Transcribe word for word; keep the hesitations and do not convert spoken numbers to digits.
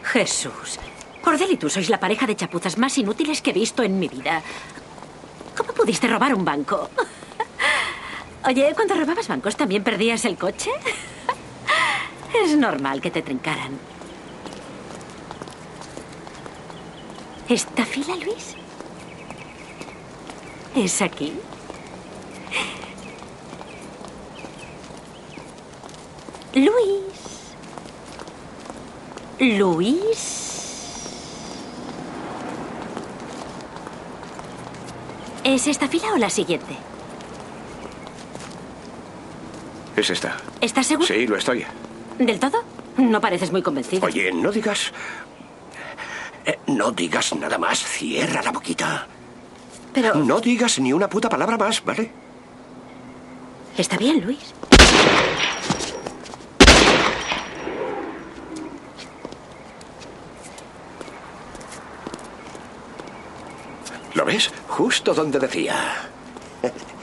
Jesús. Cordel y tú sois la pareja de chapuzas más inútiles que he visto en mi vida. ¿Cómo pudiste robar un banco? Oye, cuando robabas bancos, ¿también perdías el coche? Es normal que te trincaran. ¿Esta fila, Luis? ¿Es aquí? Luis. Luis. ¿Es esta fila o la siguiente? Es esta. ¿Estás seguro? Sí, lo estoy. ¿Del todo? No pareces muy convencido. Oye, no digas... Eh, no digas nada más. Cierra la boquita. Pero... No digas ni una puta palabra más, ¿vale? Está bien, Luis. ¿Lo ves? Justo donde decía.